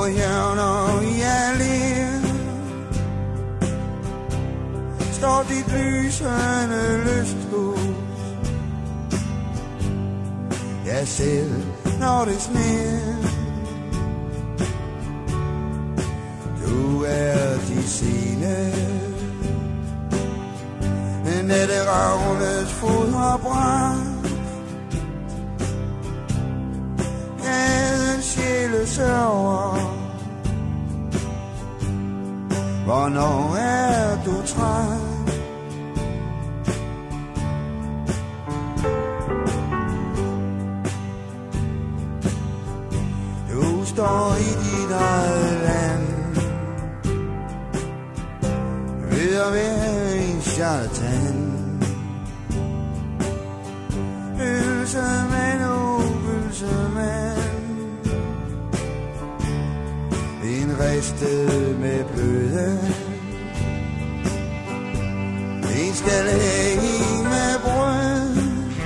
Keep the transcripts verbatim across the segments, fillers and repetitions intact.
hjørner i alene står dit lysende lysthus. Ja, selv når det sner, du er de sene. Nette ravnes fod har brændt, gaden sjæle sørger. Hvornår er du træt? Du står i dit eget land ved at være en charlatan. Pølsemand, oh pølsemand, en ristet med bløde. En skal have en med brød,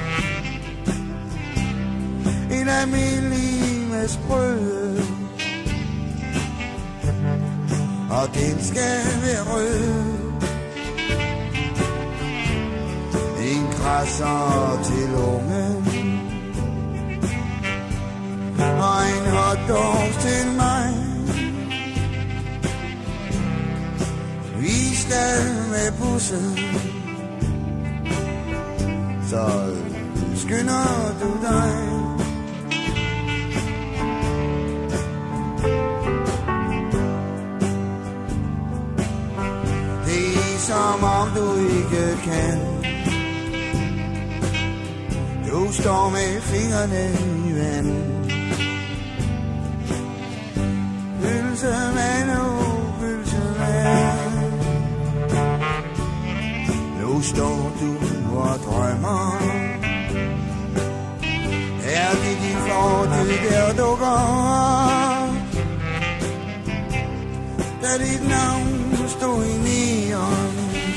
en almindelig med sprød, og den skal være rød. En krasser til ungen, og en hotdog til mig. Vi skal med bussen, så skynder du dig. Det er som om du ikke kan. Du står med fingrene i vand. Pølsemand, oh pølsemand, nu står du og drømmer. Er det din fortid, der dukker op, da dit navn stod i neon?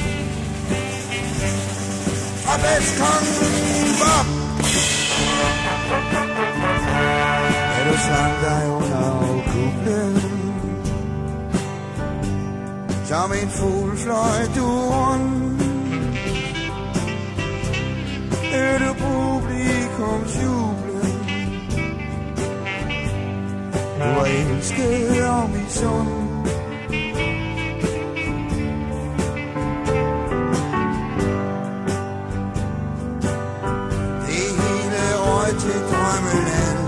Fra Vestkongen Bob, er du slank dig under kuplen, som en fugl fløj du rundt. Er du publikums juble, du er elsket og misund. Det hele røg til drømmeland,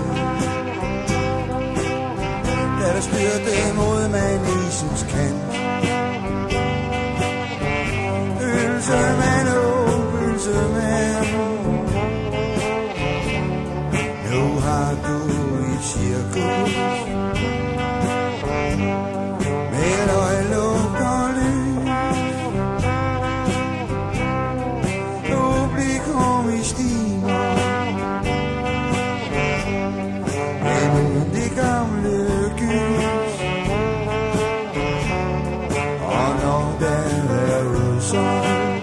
da der styrte mod manisens kant. Pølsemand, oh pølsemand, nu har du et cirkus med øjelugt og lys, publikum i stimer, men uden det gamle gys. Og når der er udsolgt,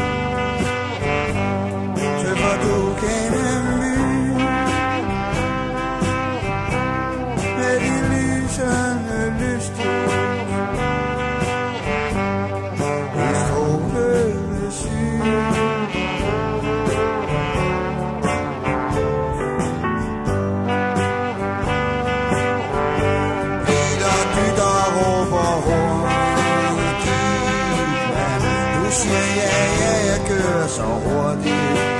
tømmer du gennem byen med de lysende lysthus, et strålende syn. Biler dytter råber hurtigt, men du siger ja, ja, jeg kører så hurtigt.